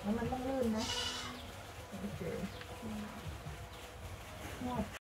แล้วมันต้องลื่นนะโอเค